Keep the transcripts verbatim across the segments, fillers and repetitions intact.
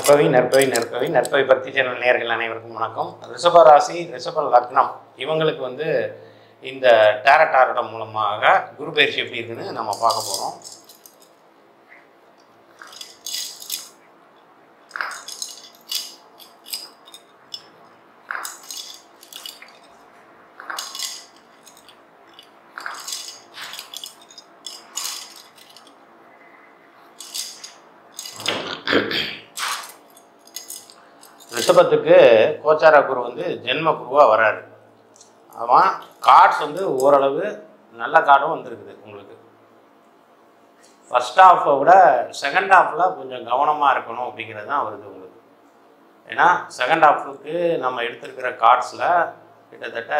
நற்பவி நற்பவி நற்பவி நற்பவி பக்தி சேனல் நேயர்கள் அனைவருக்கும் வணக்கம். ரிஷப ராசி, ரிஷப லக்னம் இவங்களுக்கு வந்து இந்த டேரட் ஆர்டம் மூலமாக குரு பயிற்சி எப்படி இருக்குன்னு நம்ம பார்க்க போகிறோம். ரிஷபத்துக்கு கோச்சார குரு வந்து ஜென்ம குருவாக வராரு. அவன் கார்ட்ஸ் வந்து ஓரளவு நல்ல கார்டும் வந்துருக்குது. உங்களுக்கு ஃபஸ்ட் ஹாஃபை விட செகண்ட் ஹாஃபில் கொஞ்சம் கவனமாக இருக்கணும் அப்படிங்கிறது தான் வருது உங்களுக்கு. ஏன்னா செகண்ட் ஹாஃபுக்கு நம்ம எடுத்துருக்கிற கார்ட்ஸில் கிட்டத்தட்ட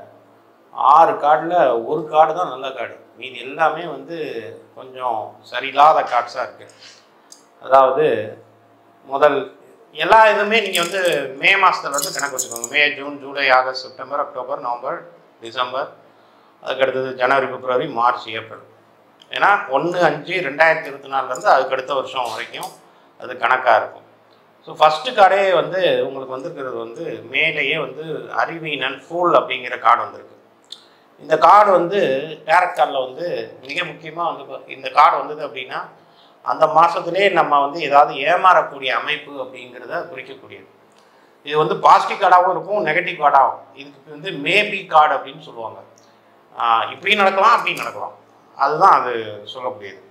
ஆறு கார்டில் ஒரு கார்டு தான் நல்ல கார்டு, மீதி எல்லாமே வந்து கொஞ்சம் சரியில்லாத கார்ட்ஸாக இருக்குது. அதாவது முதல் எல்லா இதுவுமே நீங்கள் வந்து மே மாதத்தில் வந்து கணக்கு வச்சுக்கோங்க. மே, ஜூன், ஜூலை, ஆகஸ்ட், செப்டம்பர், அக்டோபர், நவம்பர், டிசம்பர், அதுக்கடுத்தது ஜனவரி, பிப்ரவரி, மார்ச், ஏப்ரல். ஏன்னா ஒன்று அஞ்சு ரெண்டாயிரத்தி இருபத்தி நாலுலேருந்து அதுக்கடுத்த வருஷம் வரைக்கும் அது கணக்காக இருக்கும். ஸோ ஃபஸ்ட்டு கார்டே வந்து உங்களுக்கு வந்துருக்கிறது வந்து மேலேயே வந்து அறிவீனன் ஃபூல் அப்படிங்கிற கார்டு வந்திருக்கு. இந்த கார்டு வந்து டேரக்ட் கார்டில் வந்து மிக முக்கியமாக வந்து இந்த கார்டு வந்தது அப்படின்னா அந்த மாதத்துலேயே நம்ம வந்து ஏதாவது ஏமாறக்கூடிய அமைப்பு அப்படிங்கிறத குறிக்கக்கூடியது. இது வந்து பாசிட்டிவ் கார்டாகவும் இருக்கும், நெகட்டிவ் கார்டாகும். இதுக்கு வந்து மேபி கார்டு அப்படின்னு சொல்லுவாங்க. இப்படி நடக்கலாம், அப்படி நடக்கலாம், அதுதான் அது சொல்லக்கூடியது.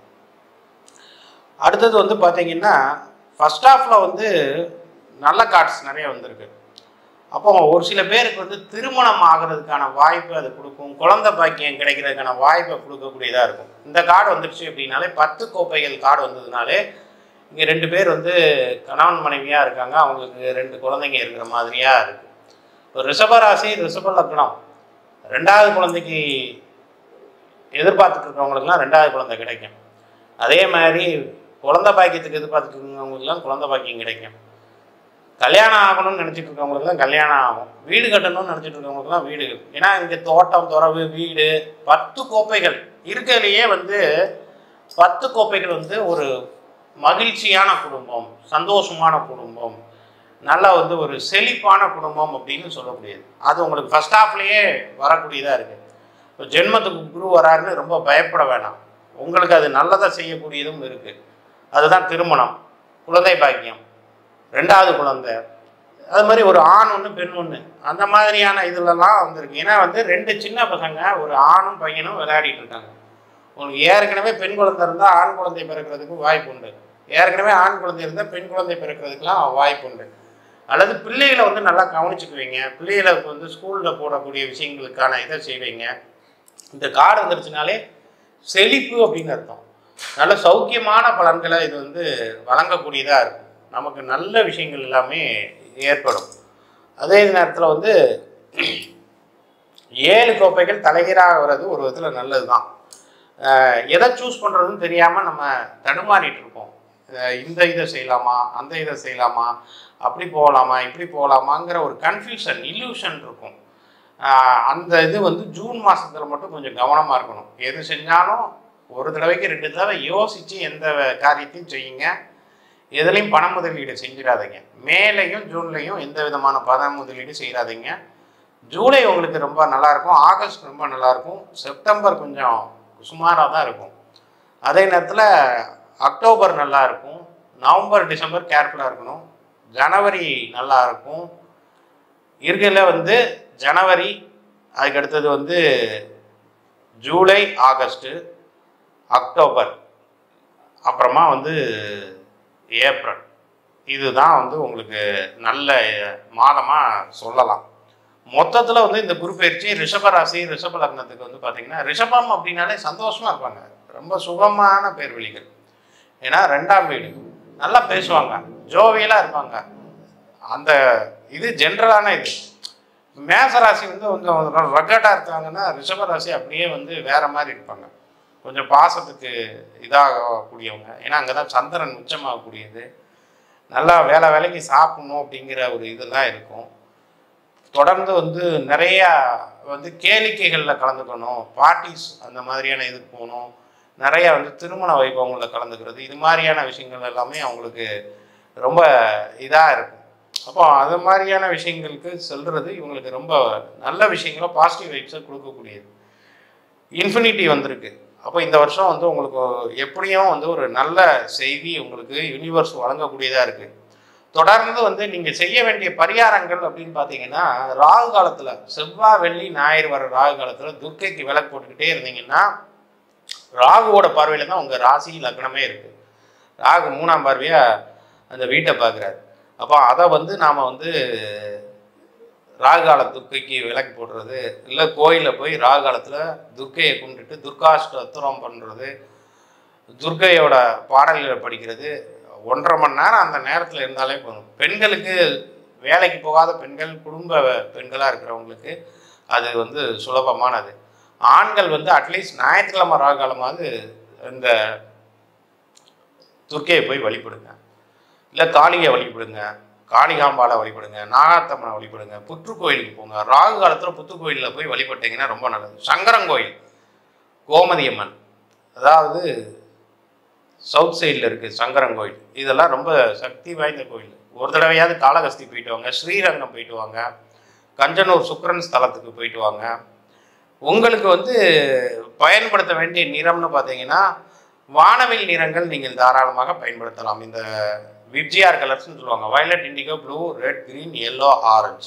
அடுத்தது வந்து பார்த்தீங்கன்னா ஃபஸ்ட் ஹாஃபில் வந்து நல்ல கார்ட்ஸ் நிறைய வந்திருக்கு. அப்போ ஒரு சில பேருக்கு வந்து திருமணம் ஆகிறதுக்கான வாய்ப்பு அது கொடுக்கும், குழந்தை பாக்கியம் கிடைக்கிறதுக்கான வாய்ப்பை கொடுக்கக்கூடியதாக இருக்கும். இந்த கார்டு வந்துடுச்சு அப்படின்னாலே பத்து கோப்பைகள் கார்டு வந்ததுனாலே இங்கே ரெண்டு பேர் வந்து கணவன் மனைவியாக இருக்காங்க, அவங்களுக்கு ரெண்டு குழந்தைங்க இருக்கிற மாதிரியாக இருக்குது. இப்போ ரிஷபராசி, ரிஷப லக்னம் ரெண்டாவது குழந்தைக்கு எதிர்பார்த்துட்டு இருக்கிறவங்களுக்குலாம் ரெண்டாவது குழந்தை கிடைக்கும். அதே மாதிரி குழந்தை பாக்கியத்துக்கு எதிர்பார்த்துட்டு இருக்கிறவங்களுக்குலாம் குழந்தை பாக்கியம் கிடைக்கும். கல்யாணம் ஆகணும்னு நினச்சிட்டு இருக்கவங்களுக்குலாம் கல்யாணம் ஆகும். வீடு கட்டணும்னு நினச்சிட்டு இருக்கவங்களுக்குலாம் வீடு. ஏன்னா இங்கே தோட்டம், துறவு, வீடு, பத்து கோப்பைகள் இருக்கிறதுலையே வந்து பத்து கோப்பைகள் வந்து ஒரு மகிழ்ச்சியான குடும்பம், சந்தோஷமான குடும்பம், நல்லா வந்து ஒரு செழிப்பான குடும்பம் அப்படின்னு சொல்லக்கூடியது. அது உங்களுக்கு ஃபஸ்ட் ஹாஃப்லேயே வரக்கூடியதாக இருக்குது. இப்போ ஜென்மத்துக்கு குரு வராருன்னு ரொம்ப பயப்பட வேணாம். உங்களுக்கு அது நல்லதாக செய்யக்கூடியதும் இருக்குது. அதுதான் திருமணம், குழந்தை பாக்கியம், ரெண்டாவது குழந்தை, அது மாதிரி ஒரு ஆண் ஒன்று பெண் ஒன்று, அந்த மாதிரியான இதுலலாம் வந்திருக்கு. ஏன்னா வந்து ரெண்டு சின்ன பசங்க ஒரு ஆணும் பையனும் விளையாடிட்டு இருக்காங்க. உங்களுக்கு ஏற்கனவே பெண் குழந்தை இருந்தால் ஆண் குழந்தை பிறக்கிறதுக்கு வாய்ப்பு உண்டு, ஏற்கனவே ஆண் குழந்தை இருந்தால் பெண் குழந்தை பிறக்கிறதுக்குலாம் வாய்ப்பு உண்டு. அல்லது பிள்ளைகளை வந்து நல்லா கவனிச்சுக்குவீங்க, பிள்ளைகளுக்கு வந்து ஸ்கூலில் போடக்கூடிய விஷயங்களுக்கான இதை செய்வீங்க. இந்த கார்டு வந்துருச்சுனாலே செழிப்பு அப்படின்னு அர்த்தம். நல்ல சௌக்கியமான பலன்களை இது வந்து வழங்கக்கூடியதாக இருக்கும். நமக்கு நல்ல விஷயங்கள் எல்லாமே ஏற்படும். அதே நேரத்தில் வந்து ஏழு கோப்பைகள் தலைகீழாக வர்றது ஒரு விதத்தில் நல்லது தான். எதை சூஸ் பண்ணுறதுன்னு தெரியாமல் நம்ம தடுமாறிட்டு இருப்போம். இந்த இதை செய்யலாமா, அந்த இதை செய்யலாமா, அப்படி போகலாமா, இப்படி போகலாமாங்கிற ஒரு கன்ஃபியூஷன், இல்யூஷன் இருக்கும். அந்த இது வந்து ஜூன் மாதத்தில் மட்டும் கொஞ்சம் கவனமாக இருக்கணும். எது செஞ்சாலும் ஒரு தடவைக்கு ரெண்டு தடவை யோசித்து எந்த காரியத்தையும் செய்யுங்க. எதுலையும் பண முதலீடு செஞ்சிடாதீங்க. மேலையும் ஜூன்லையும் எந்த விதமான பண முதலீடு செய்யாதீங்க. ஜூலை உங்களுக்கு ரொம்ப நல்லாயிருக்கும், ஆகஸ்ட் ரொம்ப நல்லாயிருக்கும், செப்டம்பர் கொஞ்சம் சுமாராக தான் இருக்கும். அதே நேரத்தில் அக்டோபர் நல்லா இருக்கும், நவம்பர், டிசம்பர் கேர்ஃபுல்லாக இருக்கணும், ஜனவரி நல்லா இருக்கும். இருக்கையில் வந்து ஜனவரி, அதுக்கடுத்தது வந்து ஜூலை, ஆகஸ்ட்டு, அக்டோபர், அப்புறமா வந்து ஏப்ரல், இதுதான் வந்து உங்களுக்கு நல்ல மாதமாக சொல்லலாம். மொத்தத்தில் வந்து இந்த குரு பயிற்சி ரிஷபராசி, ரிஷப லக்னத்துக்கு வந்து பார்த்திங்கன்னா ரிஷபம் அப்படின்னாலே சந்தோஷமாக இருப்பாங்க, ரொம்ப சுகமான பேர்வழிகள். ஏன்னா ரெண்டாம் வீடு, நல்லா பேசுவாங்க, ஜோவியலாக இருப்பாங்க. அந்த இது ஜென்ரலான இது. மேசராசி வந்து கொஞ்சம் ரக்கட்டாக இருக்காங்கன்னா ரிஷபராசி அப்படியே வந்து வேறு மாதிரி இருப்பாங்க, கொஞ்சம் பாசத்துக்கு இதாகக்கூடியவங்க. ஏன்னா அங்கே தான் சந்திரன் உச்சமாகக்கூடியது. நல்லா வேலை வேலைக்கு சாப்பிடணும் அப்படிங்கிற ஒரு இதெல்லாம் இருக்கும். தொடர்ந்து வந்து நிறையா வந்து கேளிக்கைகளில் கலந்துக்கணும், பார்ட்டிஸ் அந்த மாதிரியான இதுக்கு போகணும், நிறையா வந்து திருமண வைபவங்களில் கலந்துக்கிறது, இது மாதிரியான விஷயங்கள் எல்லாமே அவங்களுக்கு ரொம்ப இதாக இருக்கும். அப்போ அது மாதிரியான விஷயங்களுக்கு சொல்கிறது இவங்களுக்கு ரொம்ப நல்ல விஷயங்களோ பாசிட்டிவ் வைப்ஸை கொடுக்கக்கூடியது. இன்ஃபினிட்டி வந்திருக்கு. அப்போ இந்த வருஷம் வந்து உங்களுக்கு எப்படியும் வந்து ஒரு நல்ல செய்தி உங்களுக்கு யூனிவர்ஸ் வழங்கக்கூடியதாக இருக்குது. தொடர்ந்து வந்து நீங்கள் செய்ய வேண்டிய பரிகாரங்கள் அப்படின்னு பார்த்தீங்கன்னா, ராகு காலத்தில் செவ்வாய் வெள்ளி ஞாயிறு வர ராகு காலத்தில் துர்க்கைக்கு விளக்கு போட்டுக்கிட்டே இருந்தீங்கன்னா, ராகுவோட பார்வையில் தான் உங்கள் ராசி லக்னமே இருக்குது. ராகு மூணாம் பார்வையாக அந்த வீட்டை பார்க்குறாரு. அப்போ அதை வந்து நாம் வந்து ராகு கால துர்க்கைக்கு விளக்கு போடுறது, இல்லை கோயிலில் போய் ராகு காலத்தில் துர்க்கையை கும்பிட்டுட்டு துர்காஷ்டோத்திரம் பண்ணுறது, துர்க்கையோட பாடல்களை படிக்கிறது, ஒன்றரை மணி நேரம் அந்த நேரத்தில் இருந்தாலே போதும். பெண்களுக்கு, வேலைக்கு போகாத பெண்கள், குடும்ப பெண்களாக இருக்கிறவங்களுக்கு அது வந்து சுலபமானது. ஆண்கள் வந்து அட்லீஸ்ட் ஞாயிற்றுக்கிழமை ராகு காலமாவது இந்த துர்க்கையை போய் வழிபடுங்க, இல்லை காளியை வழிபடுங்க, காளிகாம்பாலை வழிபடுங்க, நாகாத்தம்மனை வழிபடுங்க, புற்று கோயிலுக்கு போங்க. ராகு காலத்தில் புத்து கோயிலில் போய் வழிபட்டீங்கன்னா ரொம்ப நல்லது. சங்கரங்கோயில், கோமதியம்மன், அதாவது சவுத் சைடில் இருக்குது சங்கரங்கோயில், இதெல்லாம் ரொம்ப சக்தி வாய்ந்த கோயில். ஒரு தடவையாவது காளகஸ்தி போயிட்டு வாங்க, ஸ்ரீரங்கம் போயிட்டு வாங்க, கஞ்சனூர் சுக்கிரன் ஸ்தலத்துக்கு போயிட்டு வாங்க. உங்களுக்கு வந்து பயன்படுத்த வேண்டிய நிறம்னு பார்த்தீங்கன்னா வானவில் நிறங்கள் நீங்கள் தாராளமாக பயன்படுத்தலாம். இந்த விப்ஜிஆர் கலர்ஸ்ன்னு சொல்லுவாங்க. Violet, indigo, blue, red, green, yellow, orange.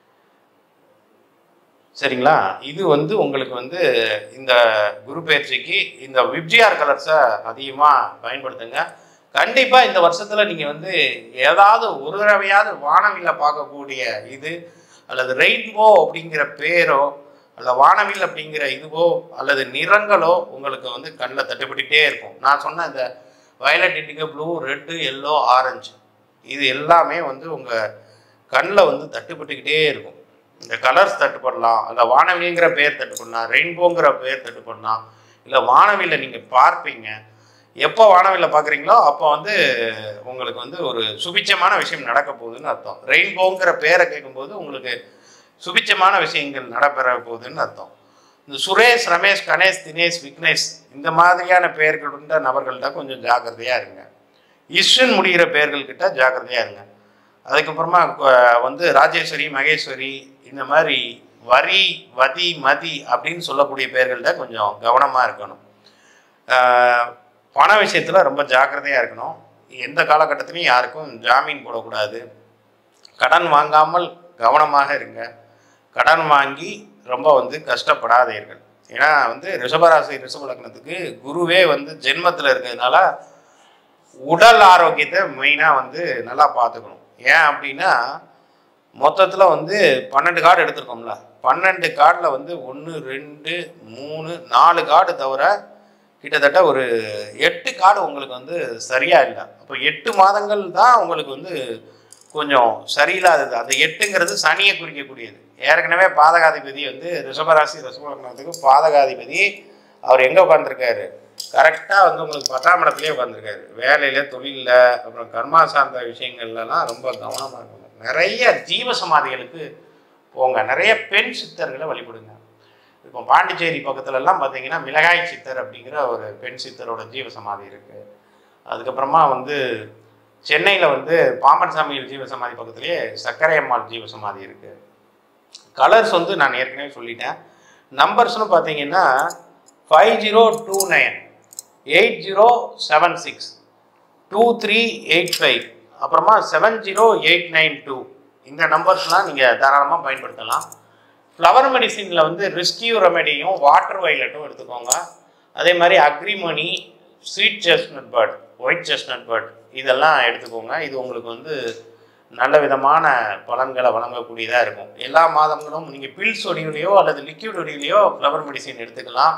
சரிங்களா? இது வந்து உங்களுக்கு வந்து இந்த குரு பயிற்சிக்கு இந்த விப்ஜிஆர் கலர்ஸை அதிகமாக பயன்படுத்துங்க. கண்டிப்பாக இந்த வருஷத்தில் நீங்கள் வந்து ஏதாவது ஒரு தடவையாவது வானவில்லை பார்க்கக்கூடிய இது, அல்லது ரெயின்போ அப்படிங்கிற பேரோ, அல்ல வானவில் அப்படிங்கிற இதுவோ, அல்லது நிறங்களோ உங்களுக்கு வந்து கண்ணில் தட்டுப்பட்டுகிட்டே இருக்கும். நான் சொன்ன இந்த violet, indigo, blue, red, yellow, orange, இது எல்லாமே வந்து உங்கள் கண்ணில் வந்து தட்டுப்பட்டுக்கிட்டே இருக்கும். இந்த கலர்ஸ் தட்டுப்படலாம், இல்லை வானவில்ங்கிற பேர் தட்டுப்படலாம், ரெயின்போங்கிற பேர் தட்டுப்படலாம், இல்லை வானவில்லை நீங்கள் பார்ப்பீங்க. எப்போ வானவில்லை பார்க்குறீங்களோ அப்போ வந்து உங்களுக்கு வந்து ஒரு சுபிச்சமான விஷயம் நடக்க போகுதுன்னு அர்த்தம். ரெயின்போங்கிற பேரை கேட்கும்போது உங்களுக்கு சுபிச்சமான விஷயங்கள் நடைபெற போகுதுன்னு அர்த்தம். இந்த சுரேஷ், ரமேஷ், கணேஷ், தினேஷ், விக்னேஷ் இந்த மாதிரியான பெயர்கள் உள்ள நபர்கள்ட்ட கொஞ்சம் ஜாக்கிரதையாக இருங்க. இஷ்ன்னு முடிகிற பெயர்கள்கிட்ட ஜாக்கிரதையாக இருங்க. அதுக்கப்புறமா வந்து ராஜேஸ்வரி, மகேஸ்வரி, இந்த மாதிரி வரி, வதி, மதி அப்படின்னு சொல்லக்கூடிய பெயர்கள்ட்ட கொஞ்சம் கவனமாக இருக்கணும். பண விஷயத்தில் ரொம்ப ஜாக்கிரதையாக இருக்கணும். எந்த காலகட்டத்திலையும் யாருக்கும் ஜாமீன் போடக்கூடாது. கடன் வாங்காமல் கவனமாக இருங்க. கடன் வாங்கி ரொம்ப வந்து கஷ்டப்படாதீர்கள். ஏன்னா வந்து ரிஷபராசி, ரிஷப லக்னத்துக்கு குருவே வந்து ஜென்மத்தில் இருக்கிறதுனால உடல் ஆரோக்கியத்தை மெயினாக வந்து நல்லா பார்த்துக்கணும். ஏன் அப்படின்னா மொத்தத்தில் வந்து பன்னெண்டு கார்டு எடுத்துருக்கோம்ல, பன்னெண்டு கார்டில் வந்து ஒன்று, ரெண்டு, மூணு, நாலு கார்டு தவிர கிட்டத்தட்ட ஒரு எட்டு கார்டு உங்களுக்கு வந்து சரியாக இல்லை. அப்போ எட்டு மாதங்கள் தான் உங்களுக்கு வந்து கொஞ்சம் சரியில்லாதது. அந்த எட்டுங்கிறது சனியை குறிக்கக்கூடியது. ஏற்கனவே பாதகாதிபதி வந்து ரிஷபராசி, ரிஷப லக்னத்துக்கு பாதகாதிபதி அவர் எங்கே உட்காந்துருக்காரு? கரெக்டாக வந்து உங்களுக்கு பத்தாம் இடத்துலேயே உட்காந்துருக்காரு. வேலையில், தொழிலில், அப்புறம் கர்மா சார்ந்த விஷயங்கள்லாம் ரொம்ப கவனமாக இருக்கணும். நிறைய ஜீவ சமாதிகளுக்கு போங்க, நிறைய பெண் சித்தர்களை வழிபடுங்க. இப்போ பாண்டிச்சேரி பக்கத்துலலாம் பார்த்தீங்கன்னா மிளகாய் சித்தர் அப்படிங்கிற ஒரு பெண் சித்தரோட ஜீவ சமாதி இருக்குது. அதுக்கப்புறமா வந்து சென்னையில் வந்து பாம்பன் சாமியில் ஜீவ சமாதி பக்கத்துலேயே சக்கரை அம்மாள் ஜீவ சமாதி இருக்குது. கலர்ஸ் வந்து நான் ஏற்கனவே சொல்லிட்டேன். நம்பர்ஸ்னு பார்த்தீங்கன்னா five zero two nine eight zero seven six two three eight five அப்புறமா seven zero eight nine two இந்த நம்பர்ஸ்லாம் நீங்கள் தாராளமாக பயன்படுத்தலாம். ஃப்ளவர் மெடிசினில் வந்து ரிஸ்கியூ ரெமெடியும் வாட்டர் வைலட்டும் எடுத்துக்கோங்க. அதே மாதிரி agrimony, sweet chestnut bud, white chestnut bud இதெல்லாம் எடுத்துக்கோங்க. இது உங்களுக்கு வந்து நல்ல விதமான பலன்களை வழங்கக்கூடியதாக இருக்கும். எல்லா மாதங்களும் நீங்கள் பில்ஸ் ஒடிவிலையோ அல்லது லிக்யூட் ஒடிவிலையோ ஃப்ளவர் மெடிசின் எடுத்துக்கலாம்.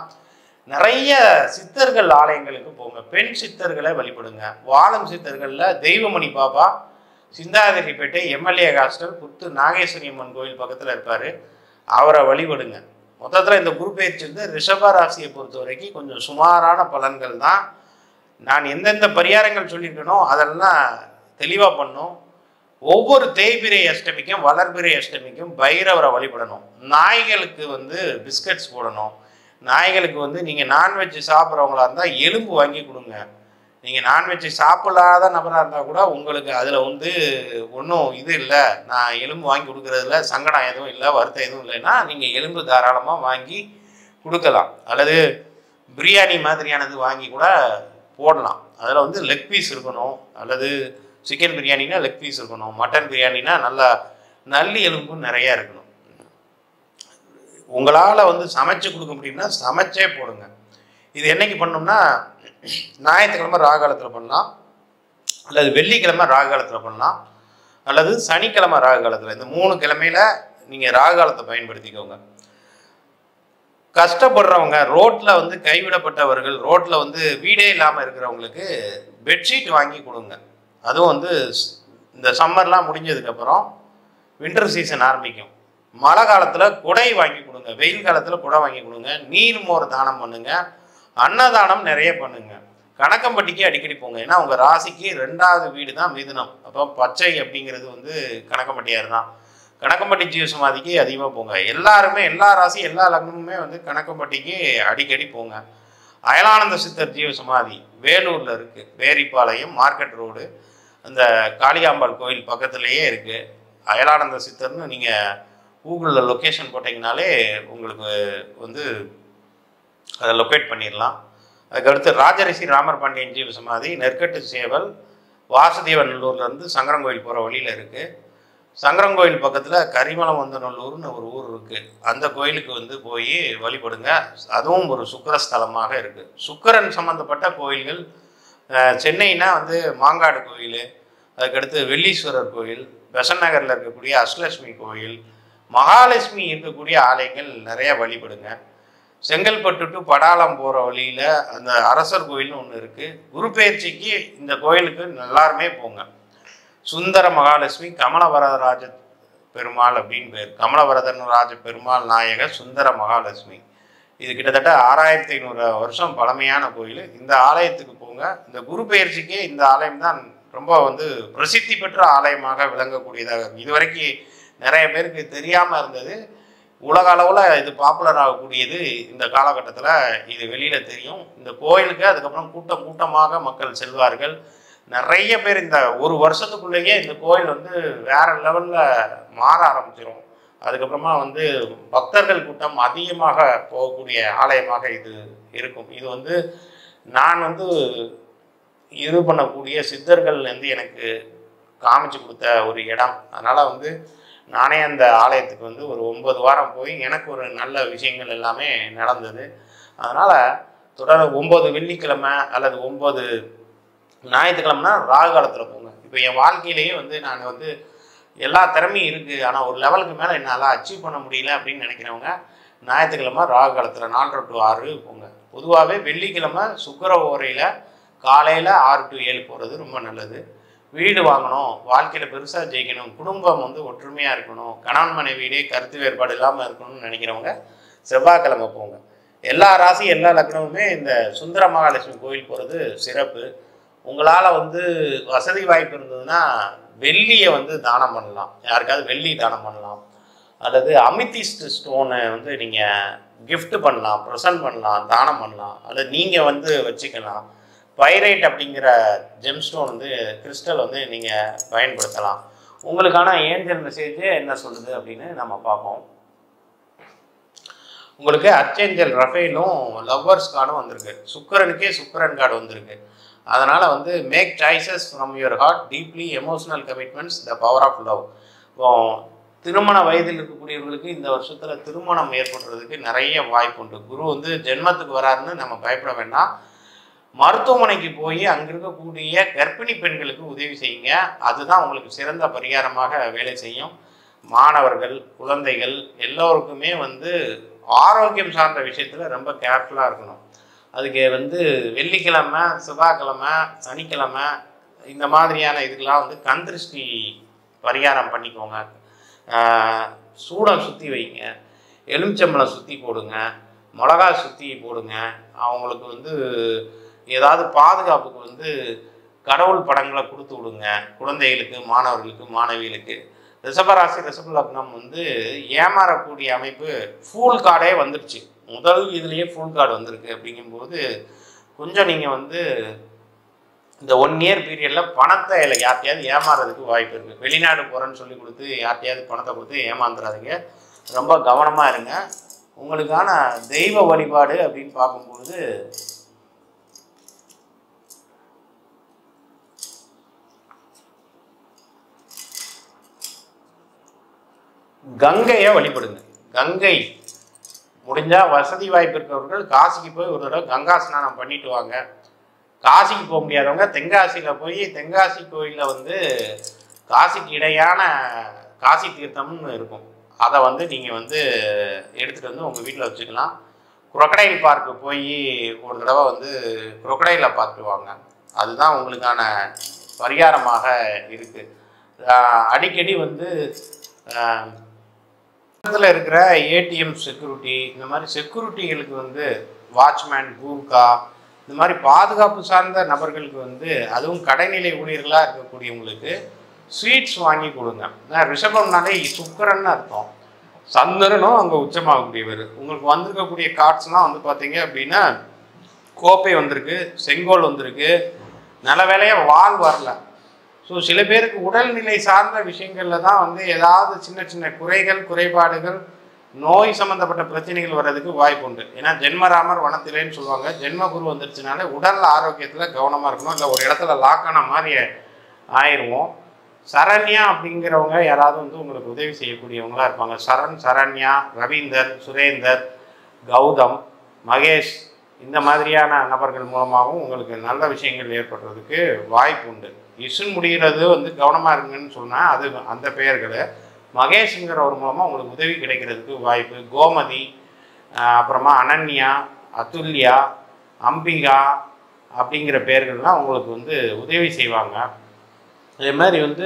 நிறைய சித்தர்கள் ஆலயங்களுக்கு போங்க, பெண் சித்தர்களை வழிபடுங்க. வாழும் சித்தர்களில் தெய்வமணி பாபா சிந்தாதிரிப்பேட்டை எம்எல்ஏ ஹாஸ்டல் புத்து நாகேஸ்வரி அம்மன் கோயில் பக்கத்தில் இருப்பார், அவரை வழிபடுங்க. மொத்தத்தில் இந்த குரு பயிற்சி வந்து ரிஷப ராசியை பொறுத்த வரைக்கும் கொஞ்சம் சுமாரான பலன்கள் தான். நான் எந்தெந்த பரிகாரங்கள் சொல்லியிருக்கனோ அதெல்லாம் தெளிவாக பண்ணும். ஒவ்வொரு தேய்பிரை அஷ்டமிக்கும் வளர்பிரை அஷ்டமிக்கும் பைரவரை வழிபடணும். நாய்களுக்கு வந்து பிஸ்கட்ஸ் போடணும். நாய்களுக்கு வந்து நீங்கள் நான்வெஜ் சாப்பிட்றவங்களா இருந்தால் எலும்பு வாங்கி கொடுங்க. நீங்கள் நான்வெஜ் சாப்பிடாத நபராக இருந்தால் கூட உங்களுக்கு அதில் வந்து ஒன்றும் இது இல்லை, நான் எலும்பு வாங்கி கொடுக்குறதுல சங்கடம் எதுவும் இல்லை, வருத்தம் எதுவும் இல்லைன்னா நீங்கள் எலும்பு தாராளமாக வாங்கி கொடுக்கலாம். அல்லது பிரியாணி மாதிரியானது வாங்கி கூட போடலாம். அதில் வந்து லெக் பீஸ் இருக்கணும். அல்லது சிக்கன் பிரியாணினா லெக் பீஸ் இருக்கணும். மட்டன் பிரியாணினா நல்லா நல்லி எலும்பு நிறையா இருக்கணும். உங்களால் வந்து சமைச்சு கொடுக்க முடியும்னா சமைச்சே போடுங்க. இது என்னைக்கு பண்ணோம்னா ஞாயிற்றுக்கிழமை ராகாலத்தில் பண்ணலாம், அல்லது வெள்ளிக்கிழமை ராகாலத்தில் பண்ணலாம், அல்லது சனிக்கிழமை ராகாலத்தில். இந்த மூணு கிழமையில நீங்கள் ராகாலத்தை பயன்படுத்திக்கோங்க. கஷ்டப்படுறவங்க, ரோட்டில் வந்து கைவிடப்பட்டவர்கள், ரோட்டில் வந்து வீடே இல்லாமல் இருக்கிறவங்களுக்கு பெட்ஷீட் வாங்கி கொடுங்க. அதுவும் வந்து இந்த சம்மர்லாம் முடிஞ்சதுக்கப்புறம் வின்டர் சீசன் ஆரம்பிக்கும். மழை காலத்தில் குடை வாங்கி கொடுங்க, வெயில் காலத்தில் குடை வாங்கி கொடுங்க, நீர் மோர் தானம் பண்ணுங்க, அன்னதானம் நிறைய பண்ணுங்க. கணக்கம்பட்டிக்கு அடிக்கடி போங்க. ஏன்னா உங்கள் ராசிக்கு ரெண்டாவது வீடு தான் மிதுனம். அப்போ பச்சை அப்படிங்கிறது வந்து கணக்கம்பட்டியார் தான். கணக்கம்பட்டி ஜீவசமாதிக்கு அதிகமாக போங்க. எல்லாருமே எல்லா ராசி எல்லா லக்னமுமே வந்து கணக்கம்பட்டிக்கு அடிக்கடி போங்க. அயலானந்த சித்தர் ஜீவசமாதி வேலூரில் இருக்குது, வேரிப்பாளையம் மார்க்கெட் ரோடு, அந்த காளிகாம்பாள் கோயில் பக்கத்துலேயே இருக்குது. அயலானந்த சித்தர்னு நீங்கள் கூகுளில் லொக்கேஷன் போட்டிங்கனாலே உங்களுக்கு வந்து அதை லொக்கேட் பண்ணிடலாம். அதுக்கடுத்து ராஜரிஷி ராமர் பாண்டியன் ஜீவ சமாதி நெற்கட்டு சேவல் வாசுதேவநல்லூர்லேருந்து சங்கரங்கோயில் போகிற வழியில் இருக்குது. சங்கரங்கோயில் பக்கத்தில் கரிமலம் வந்த நல்லூர்னு ஒரு ஊர் இருக்குது. அந்த கோயிலுக்கு வந்து போய் வழிபடுங்க. அதுவும் ஒரு சுக்கரஸ்தலமாக இருக்குது. சுக்கரன் சம்மந்தப்பட்ட கோயில்கள் சென்னைனா வந்து மாங்காடு கோயில், அதுக்கடுத்து வெள்ளீஸ்வரர் கோயில், பெசன் நகரில் இருக்கக்கூடிய அஷ்டலட்சுமி கோயில், மகாலட்சுமி இருக்கக்கூடிய ஆலயங்கள் நிறைய வழிபடுங்க. செங்கல்பட்டு டு படாலம் போகிற வழியில் அந்த அரசர் கோயில்னு ஒன்று இருக்குது. குரு பயிற்சிக்கு இந்த கோயிலுக்கு எல்லாருமே போங்க. சுந்தர மகாலட்சுமி கமலவரதராஜ பெருமாள் அப்படின்னு பேர். கமலவரதன் ராஜ பெருமாள் நாயகர் சுந்தர மகாலட்சுமி. இது கிட்டத்தட்ட ஆறாயிரத்தி ஐநூறு வருஷம் பழமையான கோயில். இந்த ஆலயத்துக்கு போங்க. இந்த குரு பயிற்சிக்கு இந்த ஆலயம் தான் ரொம்ப வந்து பிரசித்தி பெற்ற ஆலயமாக விளங்கக்கூடியதாக. இதுவரைக்கும் நிறைய பேருக்கு தெரியாமல் இருந்தது. உலக அளவில் இது பாப்புலர் ஆகக்கூடியது இந்த காலகட்டத்தில் இது வெளியில் தெரியும். இந்த கோயிலுக்கு அதுக்கப்புறம் கூட்டம் கூட்டமாக மக்கள் செல்வார்கள். நிறைய பேர் இந்த ஒரு வருஷத்துக்குள்ளேயே இந்த கோயில் வந்து வேற லெவலில் மாற ஆரம்பிச்சிடும். அதுக்கப்புறமா வந்து பக்தர்கள் கூட்டம் அதிகமாக போகக்கூடிய ஆலயமாக இது இருக்கும். இது வந்து நான் வந்து இது பண்ணக்கூடிய சித்தர்கள்லேருந்து எனக்கு காமிச்சு கொடுத்த ஒரு இடம். அதனால் வந்து நானே அந்த ஆலயத்துக்கு வந்து ஒரு ஒன்பது வாரம் போய் எனக்கு ஒரு நல்ல விஷயங்கள் எல்லாமே நடந்தது. அதனால் தொடர் ஒம்பது வெள்ளிக்கிழமை அல்லது ஒம்பது ஞாயிற்றுக்கிழமைனா ராகு காலத்தில் போங்க. இப்போ என் வாழ்க்கையிலேயே வந்து நான் வந்து எல்லா திறமையும் இருக்குது, ஆனால் ஒரு லெவலுக்கு மேலே என்னால் அச்சீவ் பண்ண முடியல அப்படின்னு நினைக்கிறவங்க ஞாயிற்றுக்கிழமை ராகு காலத்தில் நாலரை டு ஆறு போங்க. பொதுவாகவே வெள்ளிக்கிழமை சுக்கிர ஓரையில் காலையில் ஆறு டு ஏழு போகிறது ரொம்ப நல்லது. வீடு வாங்கணும், வாழ்க்கையில் பெருசாக ஜெயிக்கணும், குடும்பம் வந்து ஒற்றுமையாக இருக்கணும், கணவன் மனைவியிலே கருத்து வேறுபாடு இல்லாமல் இருக்கணும்னு நினைக்கிறவங்க செவ்வாய்க்கிழமை போங்க. எல்லா ராசி எல்லா லக்னமுமே இந்த சுந்தர மகாலட்சுமி கோயில் போகிறது சிறப்பு. உங்களால் வந்து வசதி வாய்ப்பு இருந்ததுன்னா வெள்ளியை வந்து தானம் பண்ணலாம். யாருக்காவது வெள்ளி தானம் பண்ணலாம். அல்லது அமித்திஸ்ட் ஸ்டோனை வந்து நீங்கள் கிஃப்ட் பண்ணலாம், ப்ரெசன்ட் பண்ணலாம், தானம் பண்ணலாம். அல்லது நீங்கள் வந்து வச்சுக்கலாம். பைரைட் அப்படிங்கிற ஜெம்ஸ்டோன் வந்து கிறிஸ்டல் வந்து நீங்கள் பயன்படுத்தலாம். உங்களுக்கான ஏஞ்சல் மெசேஜ் என்ன சொல்லுது அப்படின்னு நம்ம பார்ப்போம். உங்களுக்கு அர்ச்சேஞ்சல் ரஃபேலும் லவ்வர்ஸ் கார்டும் வந்திருக்கு. சுக்கரனுக்கே சுக்கரன் கார்டு வந்திருக்கு. அதனால் வந்து make choices from your heart, deeply emotional commitments, the power of love. இப்போ திருமண வயதில் இருக்கக்கூடியவர்களுக்கு இந்த வருஷத்தில் திருமணம் ஏற்படுறதுக்கு நிறைய வாய்ப்பு உண்டு. குரு வந்து ஜென்மத்துக்கு வராருன்னு நம்ம பயப்பட வேண்டாம். மருத்துவமனைக்கு போய் அங்கே இருக்கக்கூடிய கர்ப்பிணி பெண்களுக்கு உதவி செய்யுங்க. அதுதான் உங்களுக்கு சிறந்த பரிகாரமாக வேலை செய்யும். மாணவர்கள், குழந்தைகள் எல்லோருக்குமே வந்து ஆரோக்கியம் சார்ந்த விஷயத்தில் ரொம்ப கேர்ஃபுல்லாக இருக்கணும். அதுக்கு வந்து வெள்ளிக்கிழமை, செவ்வாய்க்கிழமை, சனிக்கிழமை இந்த மாதிரியான இதுக்கெலாம் வந்து கந்திருஷ்டி பரிகாரம் பண்ணிக்கோங்க. சூடம் சுற்றி வைங்க, எலுமிச்சம்பழம் சுற்றி போடுங்க, மிளகா சுற்றி போடுங்க. அவங்களுக்கு வந்து ஏதாவது பாதுகாப்புக்கு வந்து கடவுள் படங்களை கொடுத்து விடுங்க. குழந்தைகளுக்கு, மாணவர்களுக்கு, மாணவிகளுக்கு. ரிஷபராசி ரிஷப லக்னம் வந்து ஏமாறக்கூடிய அமைப்பு ஃபூல் கார்டே வந்துடுச்சு. முதல் இதுலேயே ஃபுல் கார்டு வந்திருக்கு. அப்படிங்கும்போது கொஞ்சம் நீங்கள் வந்து இந்த ஒன் இயர் பீரியடில் பணத்தை இல்லை யார்ட்டையாவது ஏமாறதுக்கு வாய்ப்பு இருக்குது. வெளிநாடு போகிறேன்னு சொல்லி கொடுத்து யார்ட்டையாவது பணத்தை கொடுத்து ஏமாந்துடாதீங்க. ரொம்ப கவனமாக இருங்க. உங்களுக்கான தெய்வ வழிபாடு அப்படின்னு பார்க்கும்பொழுது கங்கையை வழிபடுங்க. கங்கை முடிஞ்சால் வசதி வாய்ப்பு இருக்கிறவர்கள் காசிக்கு போய் ஒரு தடவை கங்கா ஸ்நானம் பண்ணிட்டு வாங்க. காசிக்கு போக முடியாதவங்க தென்காசியில் போய் தென்காசி கோயிலில் வந்து காசிக்கு இடையான காசி தீர்த்தம்னு இருக்கும், அதை வந்து நீங்கள் வந்து எடுத்துகிட்டு வந்து உங்கள் வீட்டில் வச்சுக்கலாம். குரோக்கடைல் பார்க்கு போய் ஒரு தடவை வந்து குரோக்கடைலை பார்த்துட்டு வாங்க. அதுதான் உங்களுக்கான பரிகாரமாக இருக்குது. அடிக்கடி வந்து பக்கத்தில் இருக்கிற ஏடிஎம் செக்யூரிட்டி, இந்த மாதிரி செக்யூரிட்டிகளுக்கு வந்து வாட்ச்மேன், கூர்கா, இந்த மாதிரி பாதுகாப்பு சார்ந்த நபர்களுக்கு வந்து அதுவும் கடைநிலை ஊழியர்களாக இருக்கக்கூடியவங்களுக்கு ஸ்வீட்ஸ் வாங்கி கொடுங்க. ரிஷபம்னாலே சுக்கரன்னு அர்த்தம். சந்திரனும் அங்கே உச்சமாகக்கூடியவர். உங்களுக்கு வந்திருக்கக்கூடிய கார்ட்ஸ்லாம் வந்து பார்த்தீங்க அப்படின்னா கோப்பை வந்திருக்கு, செங்கோல் வந்திருக்கு, நல்ல வேலையாக வால் வரல. ஸோ சில பேருக்கு உடல்நிலை சார்ந்த விஷயங்களில் தான் வந்து ஏதாவது சின்ன சின்ன குறைகள், குறைபாடுகள், நோய் சம்மந்தப்பட்ட பிரச்சனைகள் வர்றதுக்கு வாய்ப்பு உண்டு. ஏன்னா ஜென்மராமர் வனத்திலேன்னு சொல்லுவாங்க. ஜென்ம குரு வந்துருச்சுனாலே உடல் ஆரோக்கியத்தில் கவனமாக இருக்கணும். இல்லை ஒரு இடத்துல லாக்கான மாதிரி ஆயிடுவோம். சரண்யா அப்படிங்கிறவங்க யாராவது வந்து உங்களுக்கு உதவி செய்யக்கூடியவங்களாக இருப்பாங்க. சரண், சரண்யா, ரவீந்தர், சுரேந்தர், கௌதம், மகேஷ், இந்த மாதிரியான நபர்கள் மூலமாகவும் உங்களுக்கு நல்ல விஷயங்கள் ஏற்படுறதுக்கு வாய்ப்பு உண்டு. இசுன் முடிகிறது வந்து கவனமாக இருக்குங்கன்னு சொன்னால் அது அந்த பெயர்கள். மகேஷ்ங்கிறவர் மூலமாக உங்களுக்கு உதவி கிடைக்கிறதுக்கு வாய்ப்பு. கோமதி, அப்புறமா அனன்யா, அதுல்யா, அம்பிகா அப்படிங்கிற பெயர்கள்லாம் உங்களுக்கு வந்து உதவி செய்வாங்க. அதே மாதிரி வந்து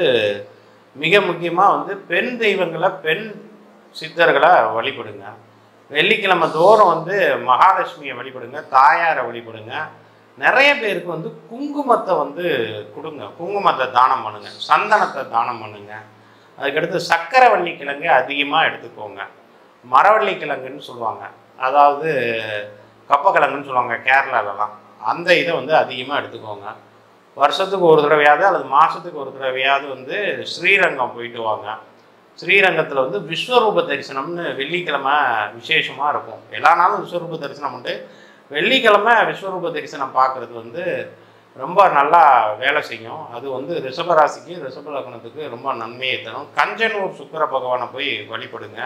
மிக முக்கியமாக வந்து பெண் தெய்வங்களை, பெண் சித்தர்களை வழிபடுங்க. வெள்ளிக்கிழமை தோறும் வந்து மகாலட்சுமியை வழிபடுங்க, தாயாரை வழிபடுங்க. நிறைய பேருக்கு வந்து குங்குமத்தை வந்து கொடுங்க, குங்குமத்தை தானம் பண்ணுங்க, சந்தனத்தை தானம் பண்ணுங்க. அதுக்கடுத்து சக்கரவள்ளி கிழங்கு அதிகமாக எடுத்துக்கோங்க. மரவள்ளி கிழங்குன்னு சொல்லுவாங்க, அதாவது கப்பக்கிழங்குன்னு சொல்லுவாங்க கேரளாலலாம். அந்த இதை வந்து அதிகமாக எடுத்துக்கோங்க. வருஷத்துக்கு ஒரு தடவையாவது அல்லது மாதத்துக்கு ஒரு தடவையாவது வந்து ஸ்ரீரங்கம் போயிட்டு வாங்க. ஸ்ரீரங்கத்தில் வந்து விஸ்வரூப தரிசனம்னு வெள்ளிக்கிழமை விசேஷமாக இருக்கும். எல்லா நாளும் விஸ்வரூப தரிசனம் உண்டு. வெள்ளிக்கிழமை விஸ்வரூப தரிசனம் பார்க்குறது வந்து ரொம்ப நல்லா வேலை செய்யும். அது வந்து ரிஷபராசிக்கு, ரிஷப லக்னத்துக்கு ரொம்ப நன்மையை தரும். கஞ்சனூர் சுக்கிர பகவானை போய் வழிபடுங்க.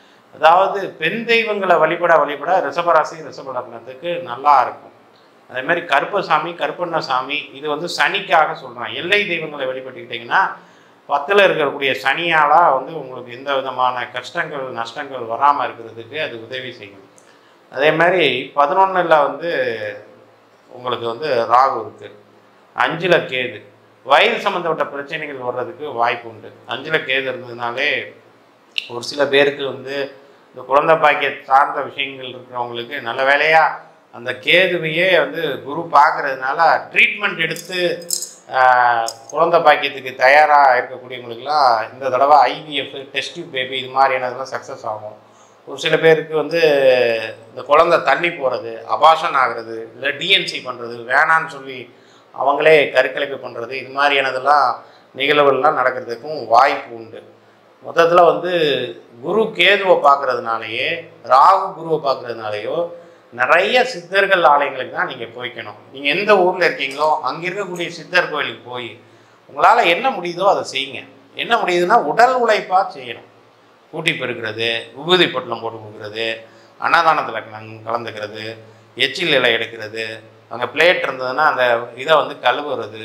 அதாவது பெண் தெய்வங்களை வழிபட வழிபட ரிஷபராசி, ரிஷப லக்னத்துக்கு நல்லா இருக்கும். அதே மாதிரி கருப்பசாமி, கருப்பண்ணசாமி, இது வந்து சனிக்காக சொல்கிறேன். எல்லை தெய்வங்களை வழிபட்டுக்கிட்டிங்கன்னா பத்தில் இருக்கக்கூடிய சனியால் வந்து உங்களுக்கு எந்த விதமான கஷ்டங்கள், நஷ்டங்கள் வராமல் இருக்கிறதுக்கு அது உதவி செய்யும். அதே மாதிரி பதினொன்றில் வந்து உங்களுக்கு வந்து ராகு இருக்குது, அஞ்சில் கேது. வயது சம்மந்தப்பட்ட பிரச்சனைகள் வர்றதுக்கு வாய்ப்பு உண்டு. அஞ்சில் கேது இருந்ததுனாலே ஒரு சில பேருக்கு வந்து இந்த குழந்தை பாக்கிய சார்ந்த விஷயங்கள் இருக்கிறவங்களுக்கு நல்ல வேலையாக அந்த கேதுவையே வந்து குரு பார்க்கறதுனால ட்ரீட்மெண்ட் எடுத்து குழந்தை பாக்கியத்துக்கு தயாராக இருக்கக்கூடியவங்களுக்குலாம் இந்த தடவை ஐவிஎஃப், டெஸ்ட் டியூப் பேபி, இது மாதிரியானதெல்லாம் சக்ஸஸ் ஆகும். ஒரு சில பேருக்கு வந்து இந்த குழந்தை தள்ளி போகிறது, அபாஷன் ஆகிறது, இல்லை டிஎன்சி பண்ணுறது, வேணான்னு சொல்லி அவங்களே கருக்கலைப்பு பண்ணுறது, இது மாதிரியானதெல்லாம் நிகழ்வுகள்லாம் நடக்கிறதுக்கும் வாய்ப்பு உண்டு. மொத்தத்தில் வந்து குரு கேதுவை பார்க்குறதுனாலையே, ராகு குருவை பார்க்குறதுனாலையோ நிறைய சித்தர்கள் ஆலயங்களுக்கு தான் நீங்கள் போய்க்கணும். நீங்கள் எந்த ஊரில் இருக்கீங்களோ அங்கே இருக்கக்கூடிய சித்தர் கோயிலுக்கு போய் உங்களால் என்ன முடியுதோ அதை செய்யுங்க. என்ன முடியுதுன்னா உடல் உழைப்பாக செய்யணும். கூட்டி பெருக்கிறது, விபூதி பொட்டலம் போட்டு கொடுக்குறது, அன்னதானத்தில் கலந்துக்கிறது, எச்சில் இலை எடுக்கிறது, அங்கே பிளேட் இருந்ததுன்னா அந்த இதை வந்து கழுவுறது.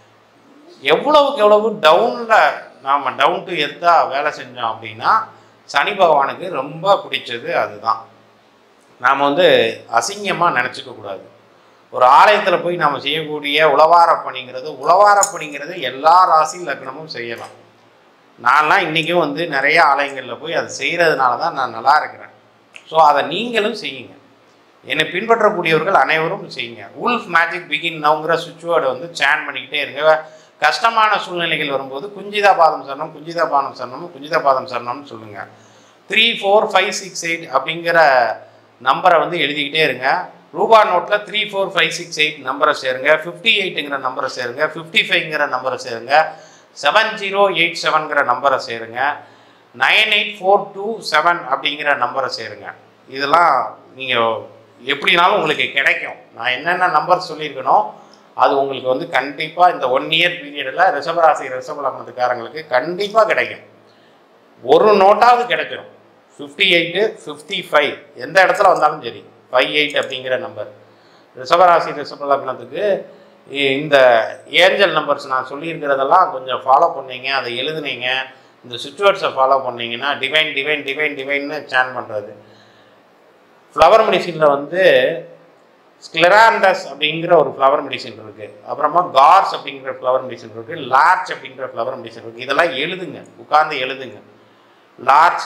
எவ்வளவுக்கு எவ்வளவு டவுனில் நாம் டவுன் டு எர்த்தாக வேலை செஞ்சோம் அப்படின்னா சனி பகவானுக்கு ரொம்ப பிடிச்சது அதுதான். நாம் வந்து அசிங்கமாக நினச்சிக்க கூடாது. ஒரு ஆலயத்தில் போய் நாம் செய்யக்கூடிய உழவார பணிங்கிறது, உழவார பணிங்கிறது எல்லா ராசி லக்னமும் செய்யலாம். நான்லாம் இன்றைக்கும் வந்து நிறைய ஆலயங்களில் போய் அதை செய்கிறதுனால தான் நான் நல்லா இருக்கிறேன். ஸோ அதை நீங்களும் செய்யுங்க. என்னை பின்பற்றக்கூடியவர்கள் அனைவரும் செய்யுங்க. உல்ஃப் மேஜிக் பிகின் நவுங்கிற சுவிட்ச் வேர்டை வந்து சேன் பண்ணிக்கிட்டே இருங்க. கஷ்டமான சூழ்நிலைகள் வரும்போது குஞ்சிதா பாதம் சரணம், குஞ்சிதா பாதம் சரணம், குஞ்சிதா பாதம் சரணம்னு சொல்லுங்கள். Three four five six eight அப்படிங்கிற நம்பரை வந்து எழுதிக்கிட்டே இருங்க. ரூபா நோட்டில் three four five six eight நம்பரை சேருங்க, ஃபிஃப்டி எயிட்டுங்கிற நம்பரை சேருங்க, ஃபிஃப்டி ஃபைவ்ங்கிற நம்பரை சேருங்க, செவன் ஜீரோ எயிட் செவன்கிற நம்பரை சேருங்க, nine eight four two seven அப்படிங்கிற நம்பரை சேருங்க. இதெல்லாம் நீங்கள் எப்படினாலும் உங்களுக்கு கிடைக்கும். நான் என்னென்ன நம்பர் சொல்லியிருக்கணும் அது உங்களுக்கு வந்து கண்டிப்பாக இந்த ஒன் இயர் பீரியடில் ரிஷபராசி ரிஷப லக்னத்துக்காரங்களுக்கு கண்டிப்பாக கிடைக்கும். ஒரு நோட்டாவது கிடைச்சிடும். ஃபிஃப்டி எயிட்டு ஃபிஃப்டி ஃபைவ் எந்த இடத்துல வந்தாலும் சரி, ஃபைவ் எயிட் அப்படிங்கிற நம்பர் ரிஷபராசி ரிஷப லக்னத்துக்கு இந்த ஏஞ்சல் நம்பர்ஸ் நான் சொல்லியிருக்கிறதெல்லாம் கொஞ்சம் ஃபாலோ பண்ணீங்க, அதை எழுதுனீங்க, இந்த சுச்சுவேட்ஸை ஃபாலோ பண்ணிங்கன்னா டிவைன் டிவைன் டிவைன் டிவைன்னு சேன் பண்ணுறது. ஃப்ளவர் மெடிசினில் வந்து ஸ்க்ளெராண்டஸ் அப்படிங்கிற ஒரு ஃப்ளவர் மெடிசின் இருக்குது, அப்புறமா கார்ஸ் அப்படிங்கிற ஃப்ளவர் மெடிசின் இருக்குது, லார்ச் அப்படிங்கிற ஃப்ளவர் மெடிசின் இருக்குது. இதெல்லாம் எழுதுங்க, உட்கார்ந்து எழுதுங்க. Larch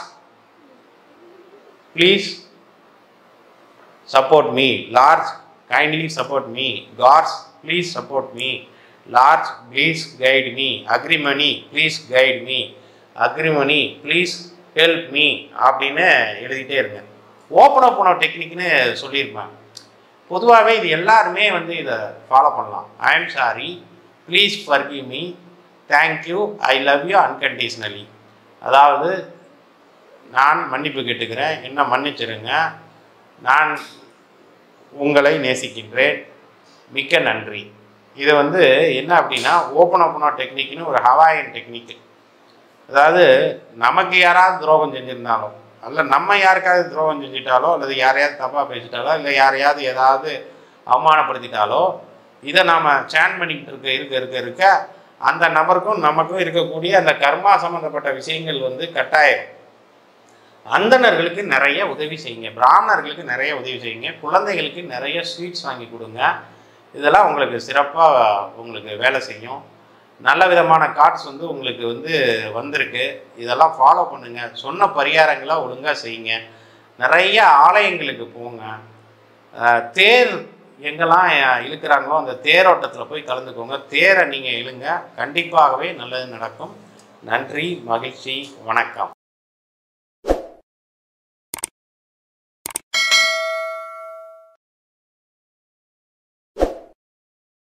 please support me, larch kindly support me, gorse please support me, larch please guide me, agrimony please guide me, agrimony please help me அப்படின்னு எழுதிட்டே இருங்க. ஓப்பன் அப் பண்ண டெக்னிக்னு சொல்லியிருப்பேன். பொதுவாகவே இது எல்லாருமே வந்து இதை ஃபாலோ பண்ணலாம். I am sorry, please forgive me, thank you, I love you unconditionally. அதாவது நான் மன்னிப்பு கேட்டுக்கிறேன், என்ன மன்னிச்சிருங்க, நான் உங்களை நேசிக்கின்றேன், மிக்க நன்றி. இது வந்து என்ன அப்படின்னா ஓப்பன் அப்னா டெக்னிக்னு ஒரு ஹவாயன் டெக்னிக். அதாவது நமக்கு யாராவது துரோகம் செஞ்சுருந்தாலும், அல்ல நம்ம யாருக்காவது துரோகம் செஞ்சுட்டாலோ, அல்லது யாரையாவது தப்பாக பேசிட்டாலோ, இல்லை யாரையாவது ஏதாவது அவமானப்படுத்திட்டாலோ, இதை நாம் சேன் பண்ணிக்கிட்டு இருக்க இருக்க இருக்க இருக்க அந்த நபருக்கும் நமக்கும் இருக்கக்கூடிய அந்த கர்மா சம்மந்தப்பட்ட விஷயங்கள் வந்து கட்டாயம். அந்தணர்களுக்கு நிறைய உதவி செய்யுங்க, பிராமணர்களுக்கு நிறைய உதவி செய்யுங்க, குழந்தைகளுக்கு நிறைய ஸ்வீட்ஸ் வாங்கி கொடுங்க. இதெல்லாம் உங்களுக்கு சிறப்பாக உங்களுக்கு வேலை செய்யும். நல்ல விதமான கார்ட்ஸ் வந்து உங்களுக்கு வந்து வந்திருக்கு. இதெல்லாம் ஃபாலோ பண்ணுங்கள். சொன்ன பரிகாரங்களை ஒழுங்காக செய்யுங்க. நிறைய ஆலயங்களுக்கு போங்க. தேர் எங்கெல்லாம் இழுக்கிறாங்களோ அந்த தேரோட்டத்தில் போய் கலந்துக்கோங்க. தேரை நீங்கள் இழுங்க, கண்டிப்பாகவே நல்லது நடக்கும். நன்றி, மகிழ்ச்சி, வணக்கம்.